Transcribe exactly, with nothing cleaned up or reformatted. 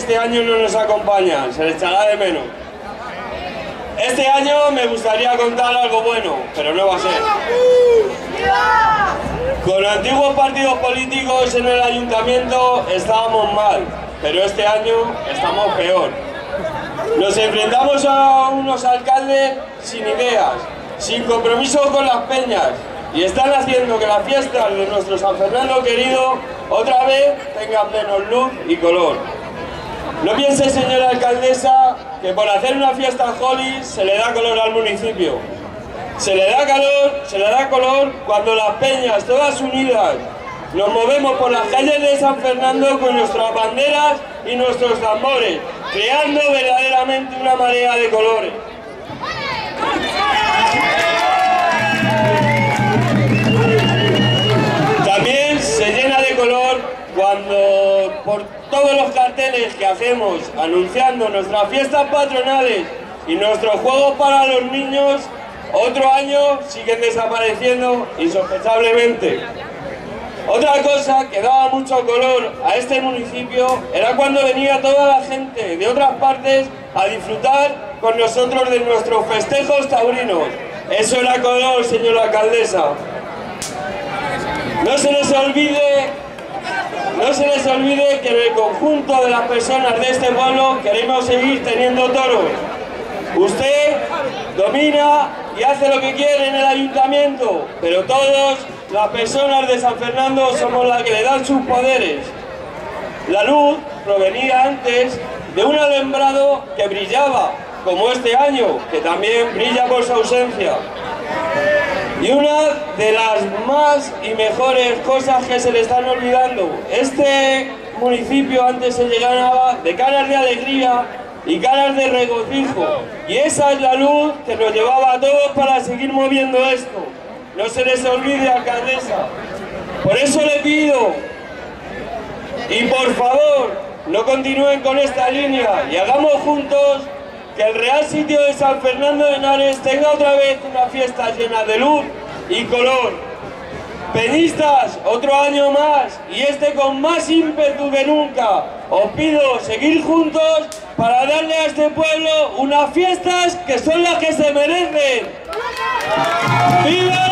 este año no nos acompañan, se les echará de menos. Este año me gustaría contar algo bueno, pero no va a ser. Con antiguos partidos políticos en el ayuntamiento estábamos mal, pero este año estamos peor. Nos enfrentamos a unos alcaldes sin ideas, sin compromiso con las peñas, y están haciendo que las fiestas de nuestro San Fernando querido otra vez tengan menos luz y color. No piense, señora alcaldesa, que por hacer una fiesta Holi se le da color al municipio. Se le da calor, se le da color cuando las peñas, todas unidas, nos movemos por las calles de San Fernando con nuestras banderas y nuestros tambores, creando verdaderamente una marea de colores. También se llena de color cuando por todos los carteles que hacemos anunciando nuestras fiestas patronales y nuestros juegos para los niños, otro año siguen desapareciendo insospechablemente. Otra cosa que daba mucho color a este municipio era cuando venía toda la gente de otras partes a disfrutar con nosotros de nuestros festejos taurinos. Eso era color, señora alcaldesa. No se les olvide, no se les olvide que en el conjunto de las personas de este pueblo queremos seguir teniendo toros. Usted domina y hace lo que quiere en el ayuntamiento, pero todos, las personas de San Fernando, somos las que le dan sus poderes. La luz provenía antes de un alumbrado que brillaba, como este año, que también brilla por su ausencia. Y una de las más y mejores cosas que se le están olvidando, este municipio antes se llenaba de caras de alegría y caras de regocijo, y esa es la luz que nos llevaba a todos para seguir moviendo esto. No se les olvide, alcaldesa. Por eso le pido, y por favor, no continúen con esta línea y hagamos juntos que el Real Sitio de San Fernando de Henares tenga otra vez una fiesta llena de luz y color. Peñistas, otro año más, y este con más ímpetu que nunca. Os pido seguir juntos para darle a este pueblo unas fiestas que son las que se merecen. ¡Viva!